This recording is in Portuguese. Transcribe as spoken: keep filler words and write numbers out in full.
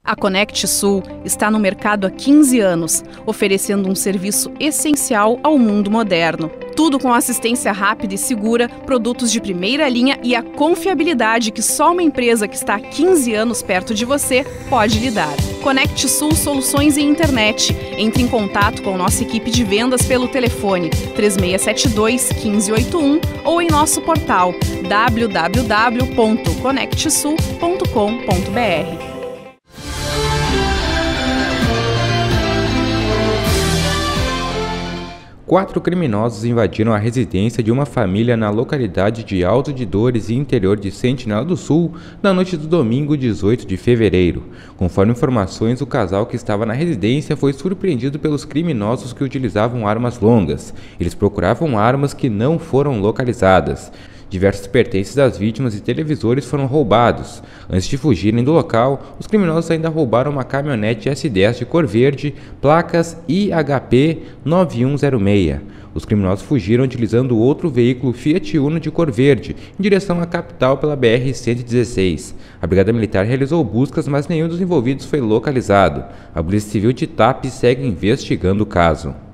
A Conect Sul está no mercado há quinze anos, oferecendo um serviço essencial ao mundo moderno. Tudo com assistência rápida e segura, produtos de primeira linha e a confiabilidade que só uma empresa que está há quinze anos perto de você pode lhe dar. Conect Sul Soluções em Internet. Entre em contato com nossa equipe de vendas pelo telefone três seis sete dois, um cinco oito um ou em nosso portal w w w ponto conect sul ponto com ponto b r. Quatro criminosos invadiram a residência de uma família na localidade de Alto de Dores, interior de Sentinela do Sul, na noite do domingo dezoito de fevereiro. Conforme informações, o casal que estava na residência foi surpreendido pelos criminosos que utilizavam armas longas. Eles procuravam armas que não foram localizadas. Diversos pertences das vítimas e televisores foram roubados. Antes de fugirem do local, os criminosos ainda roubaram uma caminhonete S dez de cor verde, placas I H P nove um zero seis. Os criminosos fugiram utilizando outro veículo Fiat Uno de cor verde, em direção à capital pela B R cento e dezesseis. A Brigada Militar realizou buscas, mas nenhum dos envolvidos foi localizado. A Polícia Civil de Itapé segue investigando o caso.